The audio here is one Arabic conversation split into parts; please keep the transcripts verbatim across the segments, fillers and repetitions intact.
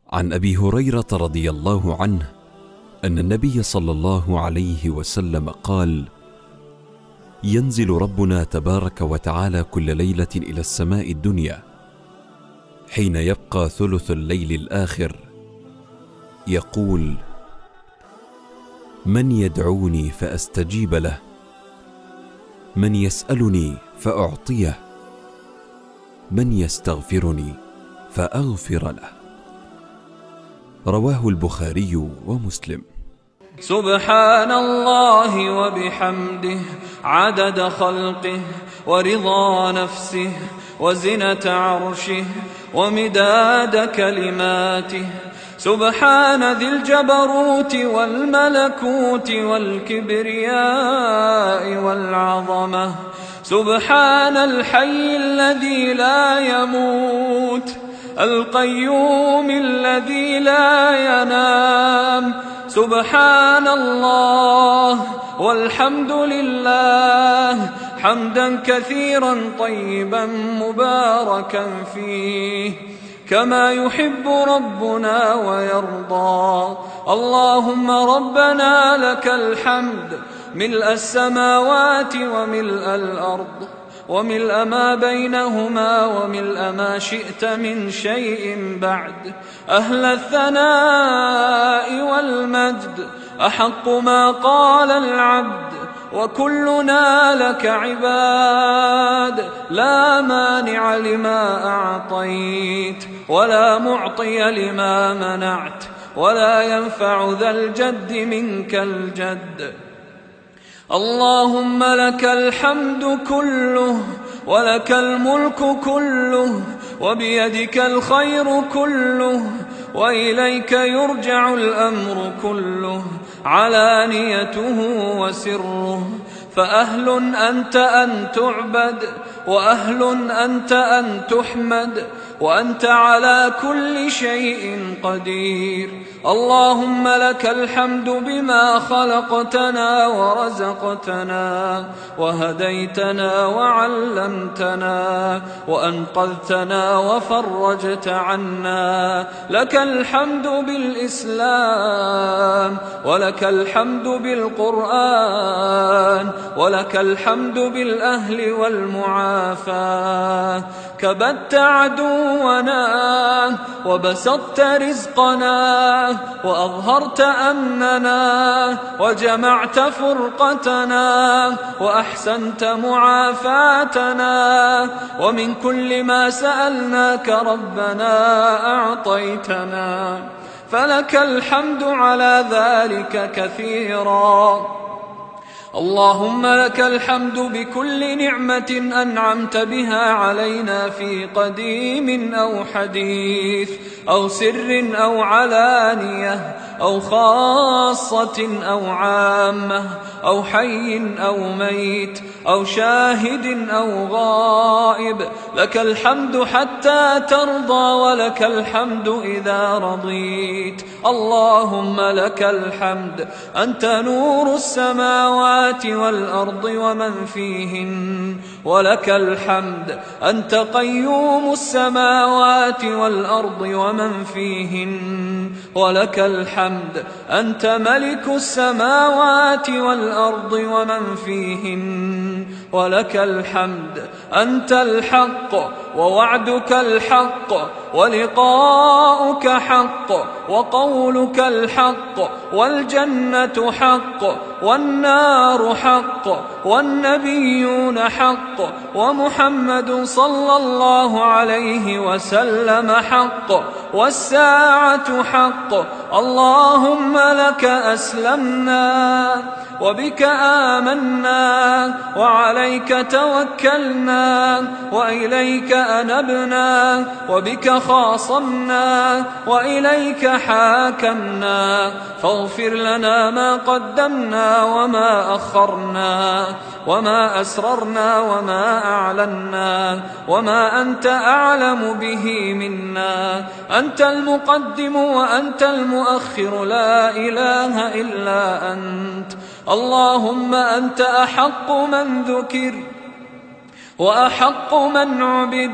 عن أبي هريرة رضي الله عنه أن النبي صلى الله عليه وسلم قال: ينزل ربنا تبارك وتعالى كل ليلة إلى السماء الدنيا حين يبقى ثلث الليل الآخر، يقول: من يدعوني فأستجيب له، من يسألني فأعطيه، من يستغفرني فأغفر له. رواه البخاري ومسلم. سبحان الله وبحمده عدد خلقه ورضا نفسه وزنة عرشه ومداد كلماته. سبحان ذي الجبروت والملكوت والكبرياء والعظمة. سبحان الحي الذي لا يموت القيوم الذي لا ينام. سبحان الله والحمد لله حمدا كثيرا طيبا مباركا فيه كما يحب ربنا ويرضى. اللهم ربنا لك الحمد ملء السماوات وملء الأرض وملء ما بينهما وملء ما شئت من شيء بعد. أهل الثناء والمجد أحق ما قال العبد وكلنا لك عباد. لا مانع لما أعطيت ولا معطي لما منعت ولا ينفع ذا الجد منك الجد. اللهم لك الحمد كله ولك الملك كله وبيدك الخير كله وإليك يرجع الأمر كله علانيته وسره. فأهل أنت أن تعبد وأهل أنت أن تحمد وأنت على كل شيء قدير. اللهم لك الحمد بما خلقتنا ورزقتنا وهديتنا وعلمتنا وأنقذتنا وفرجت عنا. لك الحمد بالإسلام ولك الحمد بالقرآن ولك الحمد بالأهل والمعافاة. كبدت عدونا وبسطت رزقنا وأظهرت أمننا وجمعت فرقتنا وأحسنت معافاتنا. ومن كل ما سألناك ربنا أعطيتنا فلك الحمد على ذلك كثيرا. اللهم لك الحمد بكل نعمة أنعمت بها علينا في قديم أو حديث أو سر أو علانية أو خاصة أو عامة أو حي أو ميت أو شاهد أو غائب. لك الحمد حتى ترضى ولك الحمد إذا رضيت. اللهم لك الحمد أنت نور السماوات والأرض ومن فيهن ولك الحمد أنت قيوم السماوات والأرض ومن فيهن ولك الحمد أنت ملك السماوات والأرض ومن فيهن ولك الحمد أنت الحق ووعدك الحق ولقاؤك حق وقولك الحق والجنة حق والنار حق والنبيون حق ومحمد صلى الله عليه وسلم حق والساعة حق. اللهم لك أسلمنا وبك آمنا وعليك توكلنا وإليك أنبنا وبك خاصمنا وإليك حاكمنا. فاغفر لنا ما قدمنا وما أخرنا وما أسررنا وما أعلنا وما أنت أعلم به منا. أنت المقدم وأنت المؤخر لا إله إلا أنت. اللهم أنت أحق من ذكر وأحق من عبد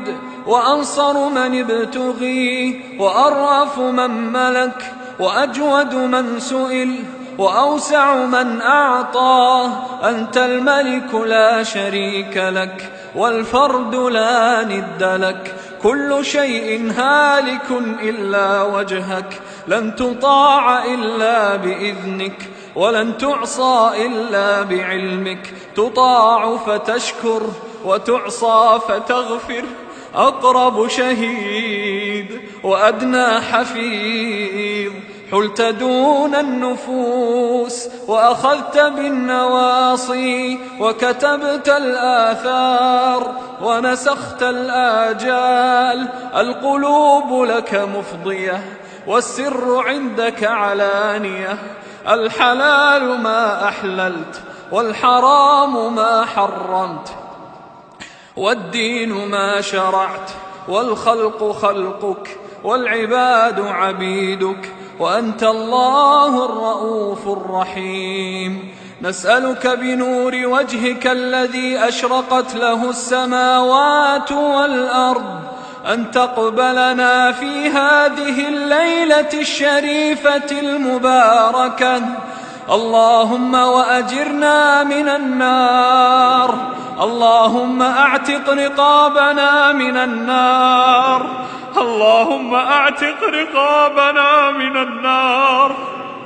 وأنصر من ابتغي، وأرأف من ملك، وأجود من سئل، وأوسع من أعطى. أنت الملك لا شريك لك، والفرد لا ند لك. كل شيء هالك إلا وجهك، لن تطاع إلا بإذنك، ولن تعصى إلا بعلمك. تطاع فتشكر، وتعصى فتغفر. أقرب شهيد وأدنى حفيظ، حلت دون النفوس وأخذت بالنواصي، وكتبت الآثار ونسخت الآجال. القلوب لك مفضية، والسر عندك علانية. الحلال ما أحللت، والحرام ما حرمت، والدين ما شرعت، والخلق خلقك، والعباد عبيدك، وأنت الله الرؤوف الرحيم. نسألك بنور وجهك الذي أشرقت له السماوات والأرض أن تقبلنا في هذه الليلة الشريفة المباركة. اللهم وأجرنا من النار، اللهم أعتق رقابنا من النار، اللهم أعتق رقابنا من النار،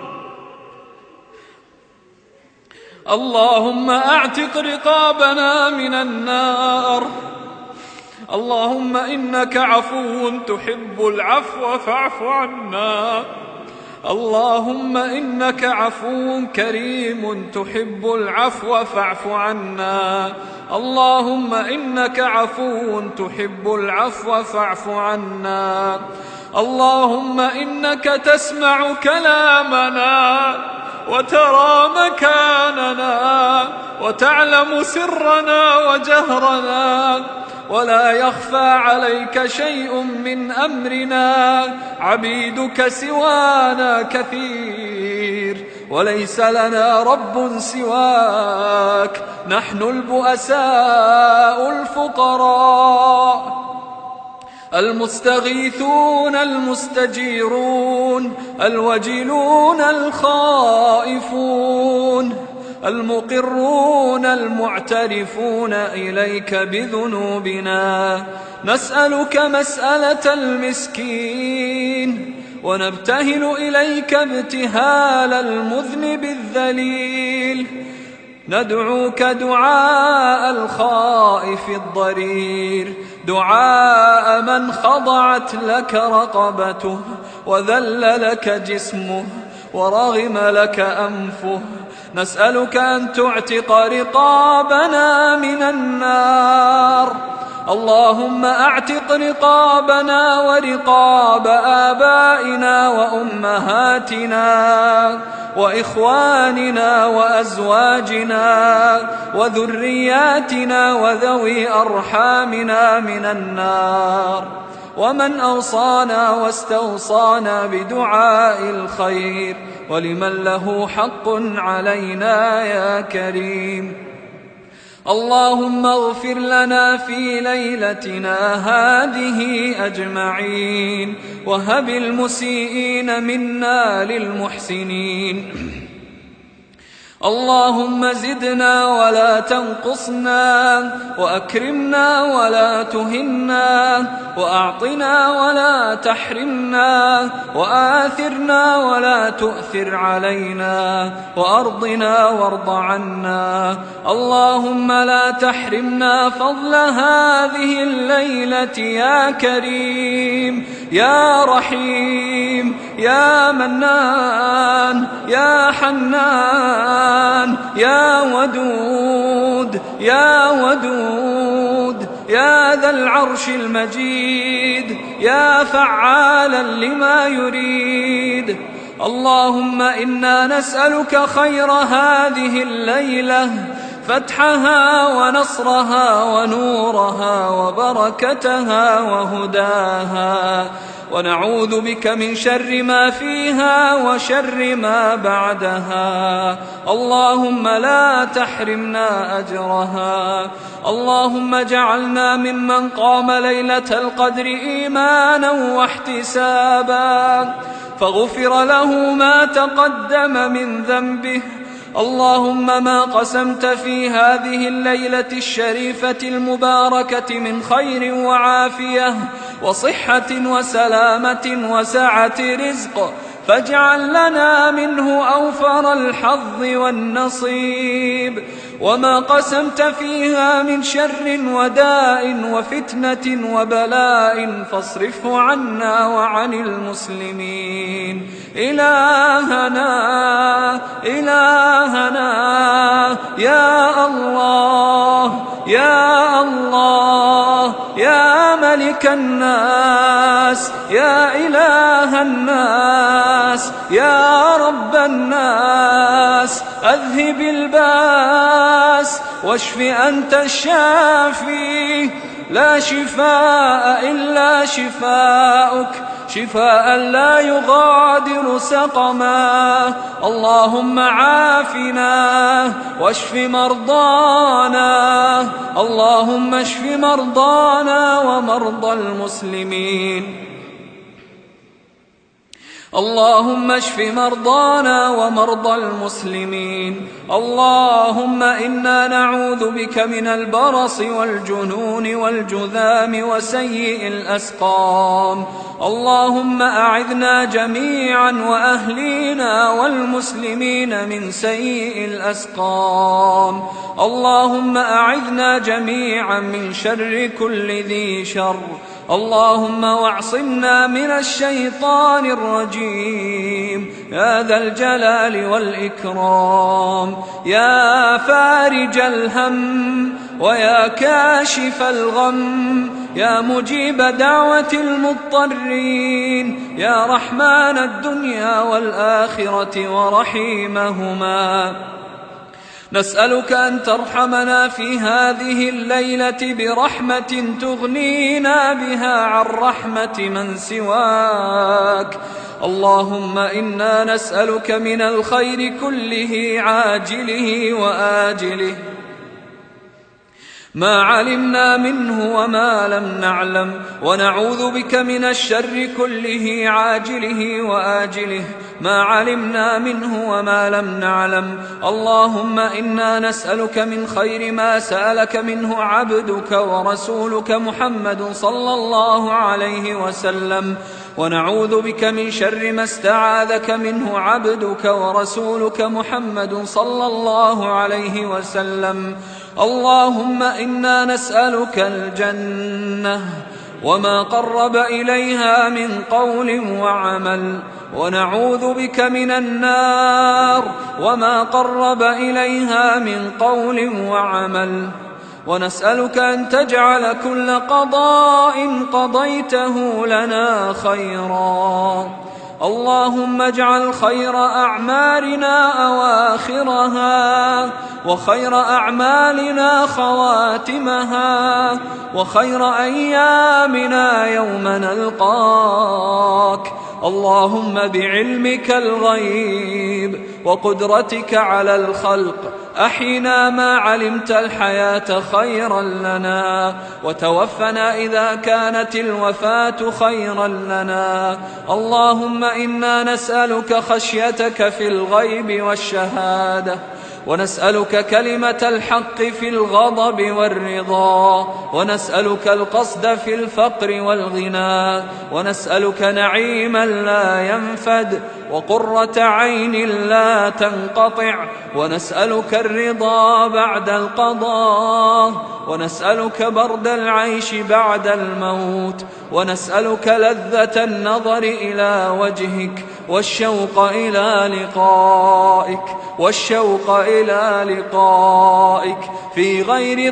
اللهم أعتق رقابنا من النار. اللهم إنك عفو تحب العفو فاعف عنا. اللهم إنك عفو كريم تحب العفو فاعف عنا. اللهم إنك عفو تحب العفو فاعف عنا. اللهم إنك تسمع كلامنا وترى مكاننا وتعلم سرنا وجهرنا، ولا يخفى عليك شيء من أمرنا. عبيدك سوانا كثير، وليس لنا رب سواك. نحن البؤساء الفقراء، المستغيثون المستجيرون، الوجلون الخائفون، المقرون المعترفون إليك بذنوبنا. نسألك مسألة المسكين، ونبتهل إليك ابتهال المذنب الذليل. ندعوك دعاء الخائف الضرير، دعاء من خضعت لك رقبته، وذل لك جسمه، ورغم لك أنفه. نسألك أن تعتق رقابنا من النار. اللهم أعتق رقابنا ورقاب آبائنا وأمهاتنا وإخواننا وأزواجنا وذرياتنا وذوي أرحامنا من النار، ومن أوصانا واستوصانا بدعاء الخير، ولمن له حق علينا يا كريم. اللهم اغفر لنا في ليلتنا هذه أجمعين، وهب المسيئين منا للمحسنين. اللهم زدنا ولا تنقصنا، وأكرمنا ولا تهنا، وأعطنا ولا تحرمنا، وآثرنا ولا تؤثر علينا، وأرضنا وارض عنا. اللهم لا تحرمنا فضل هذه الليلة يا كريم يا رحيم يا منان يا حنان يا ودود يا ودود يا ذا العرش المجيد يا فعالا لما يريد. اللهم إنا نسألك خير هذه الليلة، فتحها ونصرها ونورها وبركتها وهداها، ونعوذ بك من شر ما فيها وشر ما بعدها. اللهم لا تحرمنا أجرها. اللهم اجعلنا ممن قام ليلة القدر إيمانا واحتسابا فغفر له ما تقدم من ذنبه. اللهم ما قسمت في هذه الليلة الشريفة المباركة من خير وعافية وصحة وسلامة وسعة رزق فاجعل لنا منه أوفر الحظ والنصيب، وما قسمت فيها من شر وداء وفتنة وبلاء فاصرفه عنا وعن المسلمين. إلهنا إلهنا يا الله يا الله يا ملك الناس يا إله الناس يا رب الناس، أذهب الباس واشف أنت الشافي، لا شفاء إلا شفاؤك، شفاء لا يغادر سقما. اللهم عافنا واشف مرضانا، اللهم اشف مرضانا ومرضى المسلمين. اللهم اشف مرضانا ومرضى المسلمين. اللهم إنا نعوذ بك من البرص والجنون والجذام وسيء الأسقام. اللهم أعذنا جميعا وأهلينا والمسلمين من سيء الأسقام. اللهم أعذنا جميعا من شر كل ذي شر. اللهم واعصمنا من الشيطان الرجيم يا ذا الجلال والإكرام، يا فارج الهم ويا كاشف الغم، يا مجيب دعوة المضطرين، يا رحمن الدنيا والآخرة ورحيمهما. نسألك أن ترحمنا في هذه الليلة برحمة تغنينا بها عن رحمة من سواك. اللهم إنا نسألك من الخير كله عاجله وآجله ما علمنا منه وما لم نعلم، ونعوذ بك من الشر كله عاجله وآجله ما علمنا منه وما لم نعلم. اللهم إنا نسألك من خير ما سألك منه عبدك ورسولك محمد صلى الله عليه وسلم، ونعوذ بك من شر ما استعاذك منه عبدك ورسولك محمد صلى الله عليه وسلم. اللهم إنا نسألك الجنة وما قرب إليها من قول وعمل، ونعوذ بك من النار وما قرب إليها من قول وعمل، ونسألك أن تجعل كل قضاء قضيته لنا خيرا. اللهم اجعل خير أعمالنا أواخرها، وخير أعمالنا خواتمها، وخير أيامنا يوم نلقاك. اللهم بعلمك الغيب وقدرتك على الخلق أحينا ما علمت الحياة خيرا لنا، وتوفنا إذا كانت الوفاة خيرا لنا. اللهم إنا نسألك خشيتك في الغيب والشهادة، ونسألك كلمة الحق في الغضب والرضا، ونسألك القصد في الفقر والغنى، ونسألك نعيما لا ينفد وقرة عين لا تنقطع، ونسألك الرضا بعد القضاء، ونسألك برد العيش بعد الموت، ونسألك لذة النظر إلى وجهك والشوق إلى لقائك والشوق إلى لقائك في غير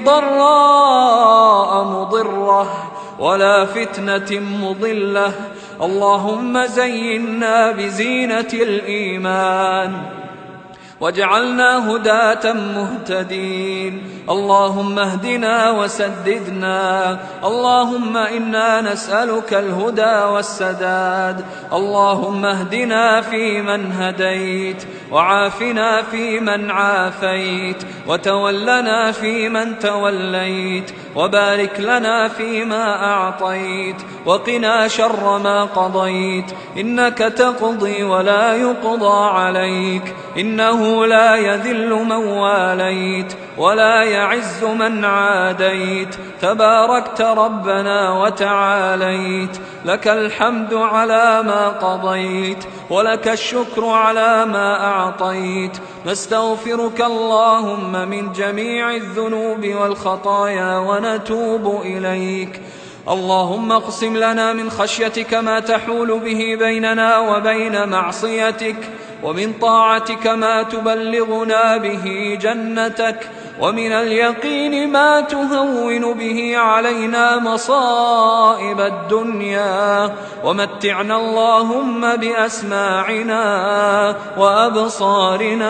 ضراء مضرة ولا فتنة مضلة. اللهم زينا بزينة الإيمان، واجعلنا هداة مهتدين. اللهم اهدنا وسددنا. اللهم إنا نسألك الهدى والسداد. اللهم اهدنا فيمن هديت، وعافنا فيمن عافيت، وتولنا فيمن توليت، وبارك لنا فيما أعطيت، وقنا شر ما قضيت. إنك تقضي ولا يقضى عليك، إنه لا يذل من واليت ولا يعز من عاديت. تباركت ربنا وتعاليت، لك الحمد على ما قضيت، ولك الشكر على ما أعطيت. نستغفرك اللهم من جميع الذنوب والخطايا ونتوب إليك. اللهم اقسم لنا من خشيتك ما تحول به بيننا وبين معصيتك، ومن طاعتك ما تبلغنا به جنتك، ومن اليقين ما تهون به علينا مصائب الدنيا. ومتعنا اللهم بأسماعنا وأبصارنا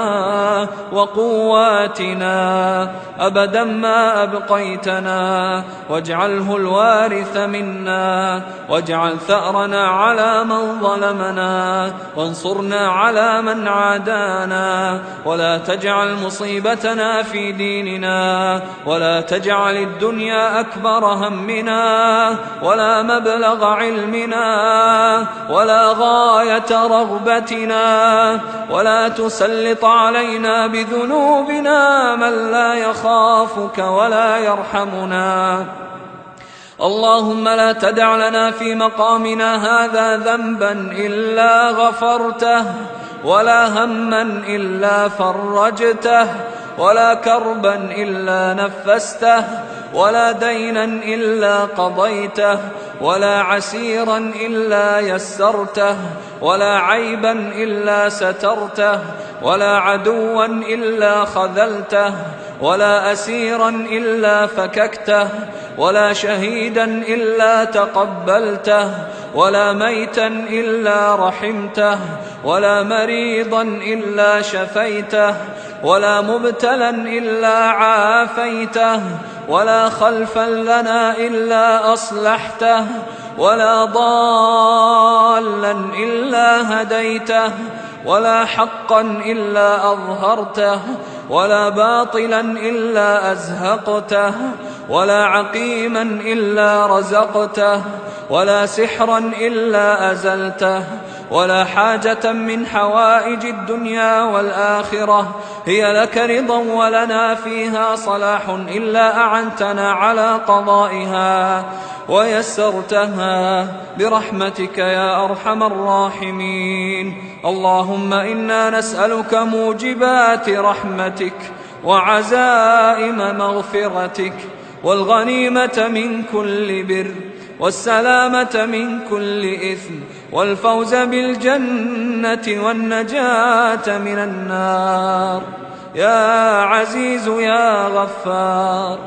وقواتنا أبدا ما أبقيتنا، واجعله الوارث منا، واجعل ثأرنا على من ظلمنا، وانصرنا على من عادانا، ولا تجعل مصيبتنا في في ديننا، ولا تجعل الدنيا أكبر همنا، ولا مبلغ علمنا، ولا غاية رغبتنا، ولا تسلط علينا بذنوبنا من لا يخافك ولا يرحمنا. اللهم لا تدع لنا في مقامنا هذا ذنبا إلا غفرته، ولا هما إلا فرجته، ولا كربا إلا نفسته، ولا دينا إلا قضيته، ولا عسيرا إلا يسرته، ولا عيبا إلا سترته، ولا عدوا إلا خذلته، ولا أسيرا إلا فككته، ولا شهيدا إلا تقبلته، ولا ميتا إلا رحمته، ولا مريضا إلا شفيته، ولا مبتلا إلا عافيته، ولا خلفا لنا إلا أصلحته، ولا ضالا إلا هديته، ولا حقا إلا أظهرته، ولا باطلا إلا أزهقته، ولا عقيما إلا رزقته، ولا سحرا إلا أزلته، ولا حاجة من حوائج الدنيا والآخرة هي لك رضا ولنا فيها صلاح إلا أعنتنا على قضائها ويسرتها برحمتك يا أرحم الراحمين. اللهم إنا نسألك موجبات رحمتك، وعزائم مغفرتك، والغنيمة من كل بر، والسلامة من كل إثم، والفوز بالجنة والنجاة من النار يا عزيز يا غفار.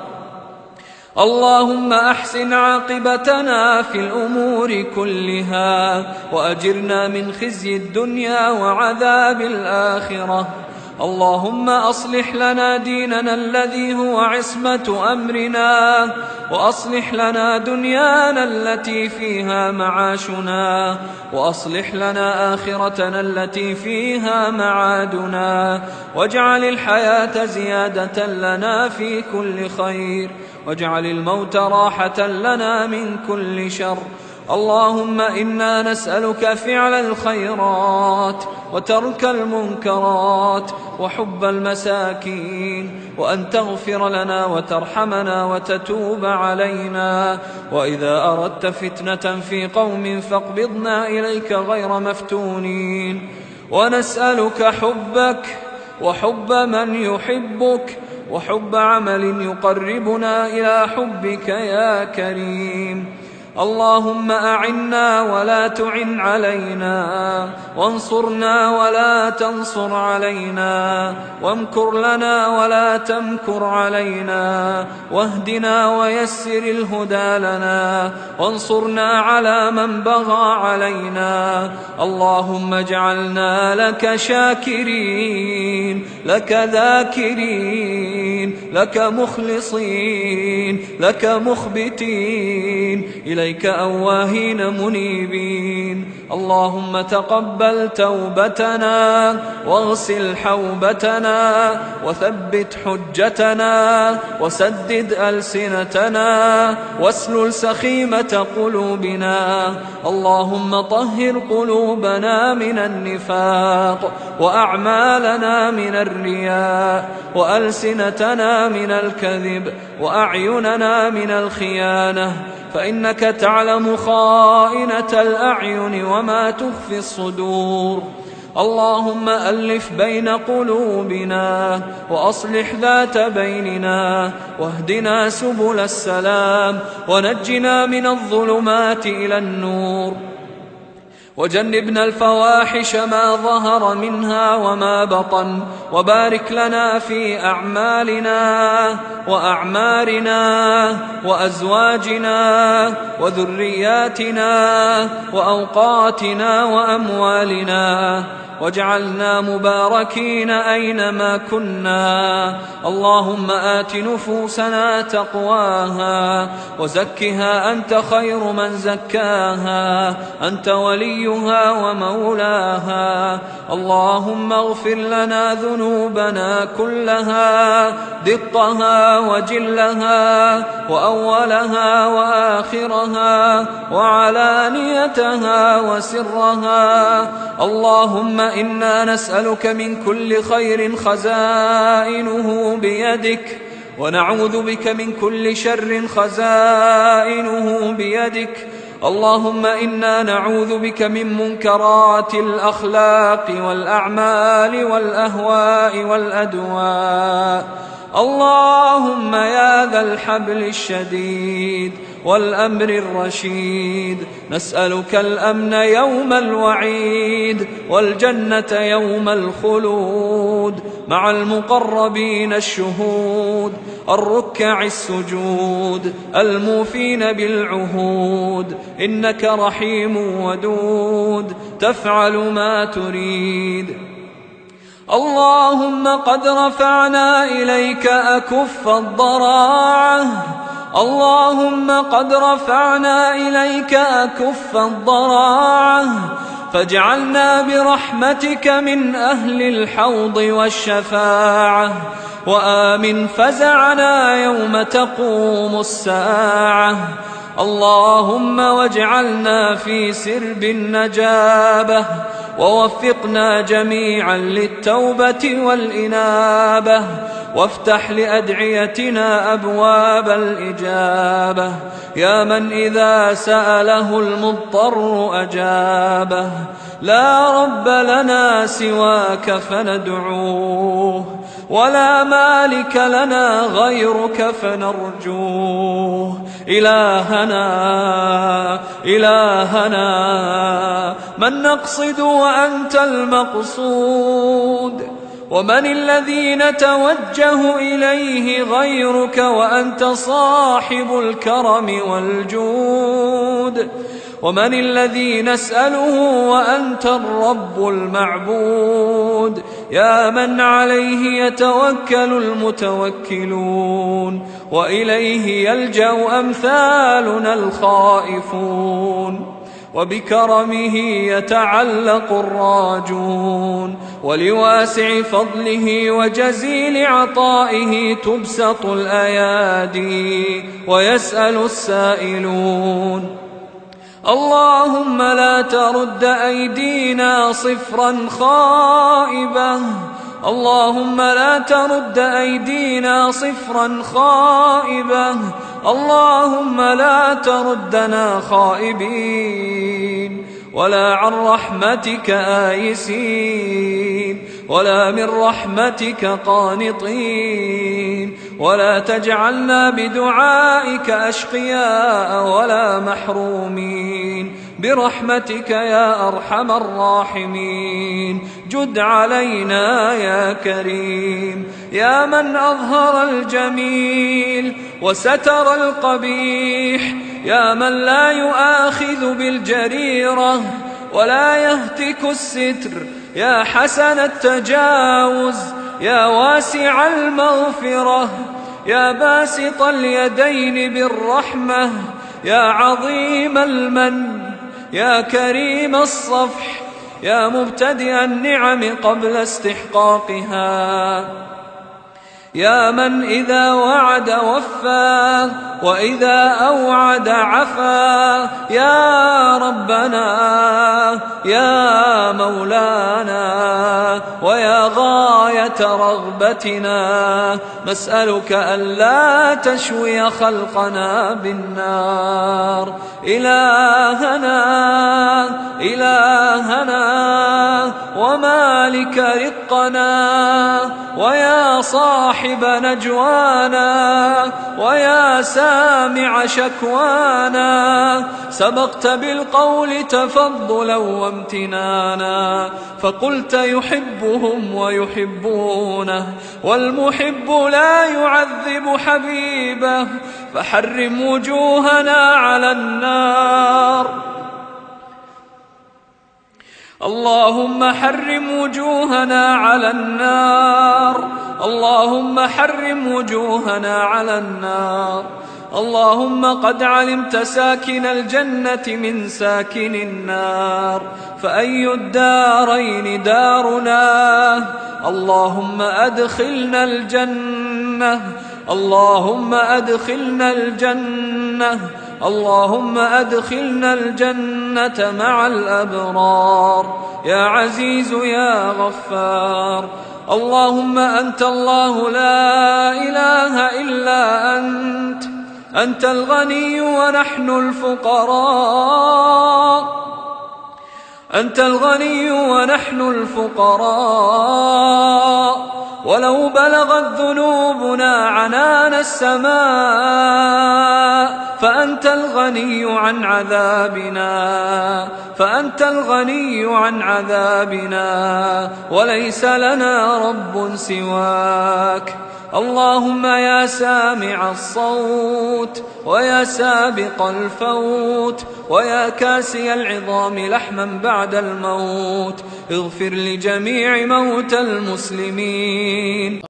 اللهم أحسن عاقبتنا في الأمور كلها، وأجرنا من خزي الدنيا وعذاب الآخرة. اللهم أصلح لنا ديننا الذي هو عصمة أمرنا، وأصلح لنا دنيانا التي فيها معاشنا، وأصلح لنا آخرتنا التي فيها معادنا، واجعل الحياة زيادة لنا في كل خير، واجعل الموت راحة لنا من كل شر. اللهم إنا نسألك فعل الخيرات، وترك المنكرات، وحب المساكين، وأن تغفر لنا وترحمنا وتتوب علينا. وإذا أردت فتنة في قوم فاقبضنا إليك غير مفتونين. ونسألك حبك وحب من يحبك، وحب عمل يقربنا إلى حبك يا كريم. اللهم أعنا ولا تعن علينا، وانصرنا ولا تنصر علينا، وامكر لنا ولا تمكر علينا، واهدنا ويسر الهدى لنا، وانصرنا على من بغى علينا. اللهم اجعلنا لك شاكرين، لك ذاكرين، لك مخلصين، لك مخبتين، إليك أواهين منيبين. اللهم تقبل توبتنا، واغسل حوبتنا، وثبت حجتنا، وسدد ألسنتنا، واسلل سخيمة قلوبنا. اللهم طهر قلوبنا من النفاق، وأعمالنا من الرياء، وألسنتنا من الكذب، وأعيننا من الخيانة، فإنك تعلم خائنة الأعين وما تخفي الصدور. اللهم ألف بين قلوبنا، وأصلح ذات بيننا، واهدنا سبل السلام، ونجنا من الظلمات إلى النور، وجنبنا الفواحش ما ظهر منها وما بطن، وبارك لنا في أعمالنا وأعمارنا وأزواجنا وذرياتنا وأوقاتنا وأموالنا، واجعلنا مباركين أينما كنا. اللهم آت نفوسنا تقواها، وزكها أنت خير من زكاها، أنت وليها ومولاها. اللهم اغفر لنا ذنوبنا كلها، دقها وجلها، وأولها وآخرها، وعلانيتها وسرها. اللهم إنا نسألك من كل خير خزائنه بيدك، ونعوذ بك من كل شر خزائنه بيدك. اللهم إنا نعوذ بك من منكرات الأخلاق والأعمال والأهواء والأدواء. اللهم يا ذا الحبل الشديد والأمر الرشيد، نسألك الأمن يوم الوعيد، والجنة يوم الخلود، مع المقربين الشهود، الركع السجود، الموفين بالعهود. إنك رحيم ودود، تفعل ما تريد. اللهم قد رفعنا إليك أكف الضراعة، اللهم قد رفعنا إليك أكف الضراعة، فاجعلنا برحمتك من أهل الحوض والشفاعة، وآمن فزعنا يوم تقوم الساعة. اللهم واجعلنا في سرب النجابة، ووفقنا جميعا للتوبة والإنابة، وافتح لأدعيتنا أبواب الإجابة، يا من إذا سأله المضطر أجابه. لا رب لنا سواك فندعوه، ولا مالك لنا غيرك فنرجوه. إلهنا إلهنا من نقصد وأنت المقصود، ومن الذي نتوجه إليه غيرك وأنت صاحب الكرم والجود، ومن الذي نسأله وأنت الرب المعبود، يا من عليه يتوكل المتوكلون، وإليه يلجأ أمثالنا الخائفون، وبكرمه يتعلق الراجون، ولواسع فضله وجزيل عطائه تبسط الأيادي ويسأل السائلون. اللهم لا ترد أيدينا صفرا خائبة، اللهم لا ترد أيدينا صفرا خائبة، اللهم لا تردنا خائبين. ولا عن رحمتك آيسين، ولا من رحمتك قانطين، ولا تجعلنا بدعائك أشقياء ولا محرومين، برحمتك يا أرحم الراحمين. جد علينا يا كريم، يا من أظهر الجميل وستر القبيح، يا من لا يؤاخذ بالجريرة ولا يهتك الستر، يا حسن التجاوز، يا واسع المغفرة، يا باسط اليدين بالرحمة، يا عظيم المن، يا كريم الصفح، يا مبتدئ النعم قبل استحقاقها، يا من إذا وعد وفى وإذا أوعد عفا، يا ربنا يا مولانا ويا غاية رغبتنا، نسألك ألا تشوي خلقنا بالنار. إلهنا إلهنا ومالك رقنا، ويا صاحب نجوانا، ويا سامع شكوانا، سبقت بالقول تفضلا وامتنانا، فقلت يحبهم ويحبونه، والمحب لا يعذب حبيبه، فحرم وجوهنا على النار. اللهم حرم وجوهنا على النار، اللهم حرم وجوهنا على النار. اللهم قد علمت ساكن الجنة من ساكن النار، فأي الدارين دارنا؟ اللهم أدخلنا الجنة، اللهم أدخلنا الجنة، اللهم أدخلنا الجنة مع الأبرار، يا عزيز يا غفار. اللهم أنت الله لا إله إلا أنت، أنت الغني ونحن الفقراء، أنت الغني ونحن الفقراء، ولو بلغت ذنوبنا عنان السماء فأنت الغني عن عذابنا، فأنت الغني عن عذابنا، وليس لنا رب سواك. اللهم يا سامع الصوت، ويا سابق الفوت، ويا كاسي العظام لحما بعد الموت، اغفر لجميع موتى المسلمين.